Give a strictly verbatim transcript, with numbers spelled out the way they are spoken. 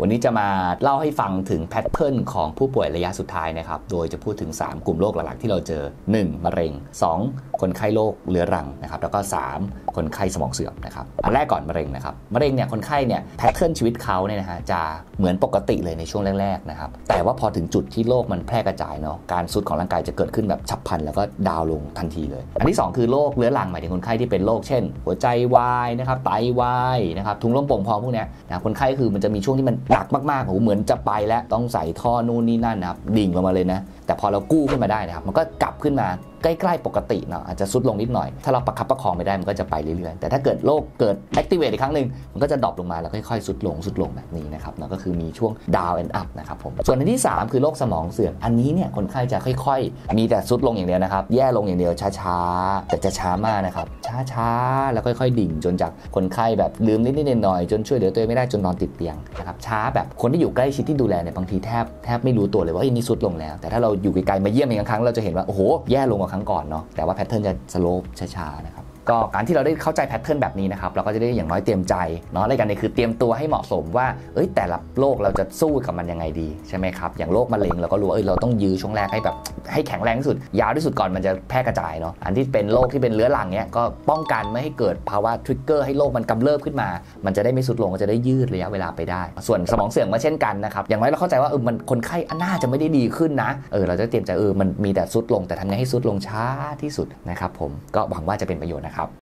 วันนี้จะมาเล่าให้ฟังถึงแพทเทิร์นของผู้ป่วยระยะสุดท้ายนะครับโดยจะพูดถึงสามกลุ่มโรคหลักๆที่เราเจอหนึ่งมะเร็งสองคนไข้โรคเรื้อรังนะครับแล้วก็สามคนไข้สมองเสื่อมนะครับอันแรกก่อนมะเร็งนะครับมะเร็งเนี่ยคนไข้เนี่ยแพทเทิร์นชีวิตเขาเนี่ยนะฮะจะเหมือนปกติเลยในช่วงแรกๆนะครับแต่ว่าพอถึงจุดที่โรคมันแพร่กระจายเนาะการทรุดของร่างกายจะเกิดขึ้นแบบฉับพลันแล้วก็ดาวลงทันทีเลยอันที่สองคือโรคเรื้อรังหมายถึงคนไข้ที่เป็นโรคเช่นหัวใจวายนะครับไตวายนะครับถุงลมโป่งพองพวกนี้นะคนไข้คือมันจะมีช่วงที่มันหนักมากๆโหเหมือนจะไปแล้วต้องใส่ท่อนู่นนี่นั่นนะครับดิ่งลงมาเลยนะแต่พอเรากู้ขึ้นมาได้นะครับมันก็กลับขึ้นมาใกล้ๆปกติเนาะอาจจะซุดลงนิดหน่อยถ้าเราประคับประคองไม่ได้มันก็จะไปเรื่อยๆแต่ถ้าเกิดโรคเกิด activate อีกครั้งนึงมันก็จะดรอปลงมาแล้วค่อยๆซุดลงซุดลงแบบนี้นะครับแล้วก็คือมีช่วง down and up นะครับผมส่วนอันที่สามคือโรคสมองเสื่อมอันนี้เนี่ยคนไข้จะค่อยๆมีแต่ซุดลงอย่างเดียวนะครับแย่ลงอย่างเดียวช้าๆแต่จะช้ามากนะครับช้าๆแล้วค่อยๆดิ่งจนจากคนไข้แบบลืมนิดๆหน่อยๆจนช่วยเหลือตัวเองไม่ได้จนนอนติดเตียงนะครับช้าแบบคนที่อยู่ใกล้ชิดที่ดูแลเนี่ยบางทีแทบแทบไม่รู้ตัวเลยว่านี่ซุดลงแล้วแต่ถ้าเราอยู่ไกลๆมาเยี่ยมอีกครั้งเราจะเห็นว่าโอ้โหแย่ลงกว่าครั้งก่อนเนาะแต่ว่าแพทเทิร์นจะสโลปช้าๆนะครับก็การที่เราได้เข้าใจแพทเทิร์นแบบนี้นะครับเราก็จะได้อย่างน้อยเตรียมใจเนาะอะไรกันเนี่ยคือเตรียมตัวให้เหมาะสมว่าเอ้ยแต่ละโรคเราจะสู้กับมันยังไงดีใช่ไหมครับอย่างโรคมะเร็งเราก็รู้ว่าเอ้ยเราต้องยื้อช่วงแรกให้แบบให้แข็งแรงที่สุดยาวที่สุดก่อนมันจะแพร่กระจายเนาะอันที่เป็นโรคที่เป็นเรื้อรังเนี้ยก็ป้องกันไม่ให้เกิดภาวะทริกเกอร์ให้โรคมันกำเริบขึ้นมามันจะได้ไม่สุดลงก็จะได้ยืดระยะเวลาไปได้ส่วนสมองเสื่อมก็เช่นกันนะครับอย่างน้อยเราเข้าใจว่าเออมันคนไข้น่าจะไม่ได้ดีขึ้นนะเออเราจะเตรียมใจเออมันมีแต่สุดลงแต่ทำไงให้สุดลงช้าที่สุดนะครับผมก็หวังว่าจะเป็นประโยชน์นะครับ